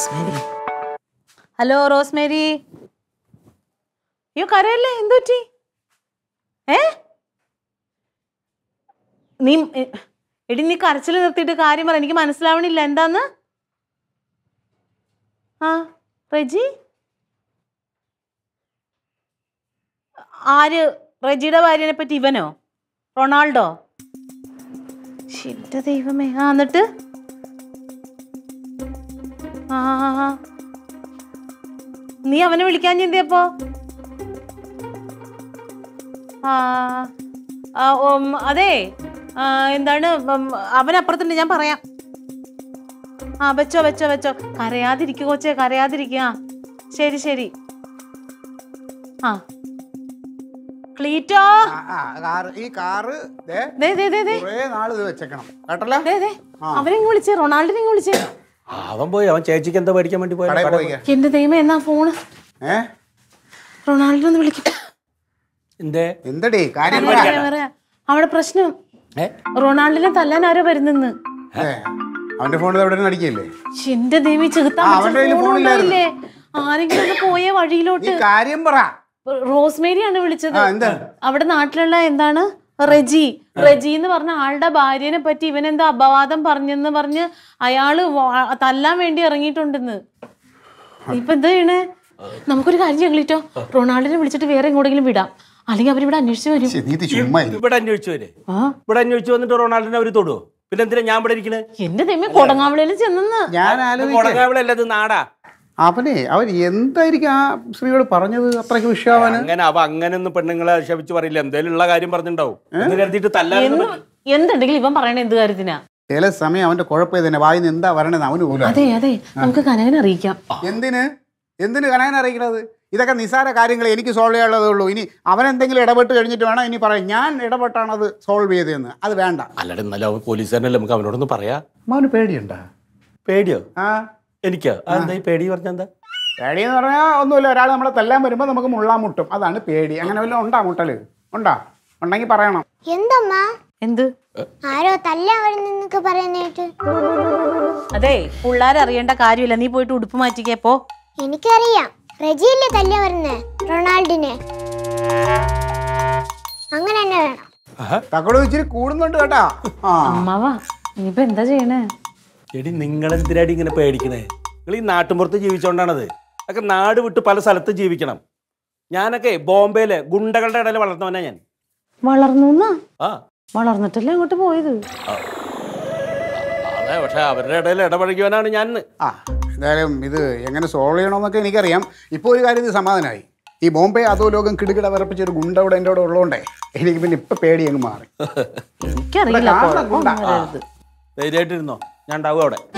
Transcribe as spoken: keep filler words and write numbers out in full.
Rosemary. Hello Rosemary. അയ്യോ കരയല്ലേ, എന്തു പറ്റി? ഏ നീ എടി നീ കരച്ചിൽ നിർത്തിയിട്ട് കാര്യം പറ, എനിക്ക് മനസ്സിലാവണില്ല എന്താന്ന്. ആ റെജി ആര്? റെജിയുടെ ഭാര്യനെ പറ്റി ഇവനോ? റൊണാൾഡോ? എന്റെ ദൈവമേ. ആ എന്നിട്ട് ആ നീ അവനെ വിളിക്കാൻ ചെന്തിയപ്പോ? ആ അതെ എന്താണ് അവനപ്പുറത്തുണ്ട്, ഞാൻ പറയാം. ആ വെച്ചോ വെച്ചോ വെച്ചോ. കരയാതിരിക്കുക കൊച്ചേ, കരയാതിരിക്കുക. ശരി ശരി. ആ ക്ലീറ്റോ, ഈ കാറ് അവനെങ്ങ് വിളിച്ചേ, റൊണാൾഡിനെ വിളിച്ചേ. അവൻ പോയി, അവൻ ചേച്ചിക്ക് എന്താ മേടിക്കാൻ വേണ്ടി പോയി. എന്റെ ദൈവം, എന്നാ ഫോണ് റൊണാൾഡോ ഒന്ന് വിളിക്കട്ടെ. അവിടെ പ്രശ്നം, റൊണാൾഡിനെ തല്ലാൻ ആരോ വരുന്നെന്ന്. അവന്റെ ഫോണിൽ എന്റെ ദൈവം, ചെറുത്താല്ലേ ആരെങ്കിലും പോയ വഴിയിലോട്ട്. കാര്യം പറ. റോസ്മേരിയാണ് വിളിച്ചത്. അവിടെ നാട്ടിലുള്ള എന്താണ് റെജി, റെജി എന്ന് പറഞ്ഞ ആളുടെ ഭാര്യനെ പറ്റി ഇവൻ എന്താ അപവാദം പറഞ്ഞെന്ന് പറഞ്ഞ് അയാള് തല്ലാൻ വേണ്ടി ഇറങ്ങിയിട്ടുണ്ടെന്ന്. ഇപ്പൊ എന്താ ചെയ്യണേ? നമുക്കൊരു കാര്യം ചെയ്യട്ടോ, റൊണാൾഡിനെ വിളിച്ചിട്ട് വേറെ എങ്ങോട്ടെങ്കിലും വിടാം, അല്ലെങ്കിൽ അവരിവിടെ അന്വേഷിച്ചു വരും. ഇവിടെ അന്വേഷിച്ചു വരെ ഇവിടെ അന്വേഷിച്ചു വന്നിട്ട് റൊണാൾഡിനെ അവര് തൊടുവോ? പിന്നെ എന്തിനാ ഞാൻ ഇവിടെ ഇരിക്കണേ? എന്റെ ദൈവമേ, കൊടങ്ങാവിളയിൽ ചെന്നെന്ന്. കൊടങ്ങാവിളല്ല, ഇത് നാടാ. അവനെ അവൻ എന്തായിരിക്കും ആ സ്ത്രീയോട് പറഞ്ഞത് അത്രയ്ക്ക് വിഷയമാണ്? അങ്ങനെ അവ അങ്ങനെയൊന്നും പെണ്ണുങ്ങളെ ശപിച്ച് പറയില്ല, എന്തേലും ഉള്ള കാര്യം പറഞ്ഞിട്ടുണ്ടാവും. എന്തുണ്ടെങ്കിലും ഇവൻ പറയണ എന്ത് കാര്യത്തിനാ? ചില സമയം അവന്റെ കുഴപ്പം തന്നെ, വായിന്ന് എന്താ പറയണെന്ന് അവന് പോലും. അതെ അതെ, നമുക്ക് കനകനെ അറിയിക്കാം. എന്തിന് എന്തിന് കനകനെ അറിയിക്കണത്? ഇതൊക്കെ നിസ്സാര കാര്യങ്ങൾ എനിക്ക് സോൾവ് ചെയ്യാനുള്ളതേ ഉള്ളൂ. ഇനി അവനെന്തെങ്കിലും ഇടപെട്ട് കഴിഞ്ഞിട്ട് വേണം ഇനി പറയാം ഞാൻ ഇടപെട്ടാണ് അത് സോൾവ് ചെയ്തതെന്ന്. അത് വേണ്ട. അല്ലാതെ എന്നാലും അവൻ പോലീസുകാരനല്ലേ, നമുക്ക് അവനോടൊന്ന് പറയാ. അവന് പേടിയുണ്ടാ? പേടിയോ? ആ എനിക്കോ? എന്താ പേടി പറഞ്ഞ? എന്താ പേടി എന്ന് പറഞ്ഞാൽ ഒന്നുമില്ല, ഒരാൾ നമ്മളെ തെല്ലാൻ വരുമ്പോ നമുക്ക് മുള്ളാൻ മുട്ടും, അതാണ് പേടി. അങ്ങനെ വല്ലതും ഉണ്ടാ മുട്ടല്? ഉണ്ടാ? ഉണ്ടെങ്കിൽ പറയണം. എന്തമ്മാ? എന്ത്? ആരോ തല്ലാൻ വരുന്നൊക്കെ പറയുന്നേട്ട്. അതെ, പിള്ളേരറിയേണ്ട കാര്യമില്ല, നീ പോയിട്ട് ഉടുപ്പ് മാറ്റിക്കപ്പോ. എനിക്കറിയാം, റെജിയല്ലേ തല്ലാൻ വരുന്നേ റൊണാൾഡിനെ. അങ്ങനെ തന്നെ വേണം. തക്കോട് ഇച്ചിരി കൂടുന്നുണ്ട് കേട്ടാ. അമ്മാവാ, ഇനിയിപ്പോ എന്താ ചെയ്യണേ? എടി നിങ്ങളെന്തിനാടി ഇങ്ങനെ പേടിക്കണേ? നിങ്ങൾ ഈ നാട്ടുമ്പുറത്ത് ജീവിച്ചോണ്ടാണത്. അതൊക്കെ നാട് വിട്ട് പല സ്ഥലത്ത് ജീവിക്കണം. ഞാനൊക്കെ ബോംബെയിലെ ഗുണ്ടകളുടെ ഇടയിൽ വളർന്നവനാ ഞാൻ. വളർന്നു? ആ വളർന്നിട്ടല്ലേ അങ്ങോട്ട് പോയത്. അതെ, പക്ഷെ അവരുടെ ഇടയിൽ ഇടപഴകിയവനാണ് ഞാൻ. ആ എന്തായാലും ഇത് എങ്ങനെ സോൾവ് ചെയ്യണമെന്നൊക്കെ എനിക്കറിയാം. ഇപ്പോൾ ഒരു കാര്യം ഇത് സമാധാനമായി. ഈ ബോംബെ അതോ ലോകം കിടുകിട വിറപ്പിച്ച ഒരു ഗുണ്ട അവിടെ എൻ്റെ അവിടെ ഉള്ളതുകൊണ്ടേ എനിക്ക് പിന്നെ ഇപ്പൊ പേടി അങ്ങ് മാറി. എനിക്കറിയില്ല. ധൈര്യമായിട്ടിരുന്നോ, ഞാൻ ഉണ്ടാവും അവിടെ.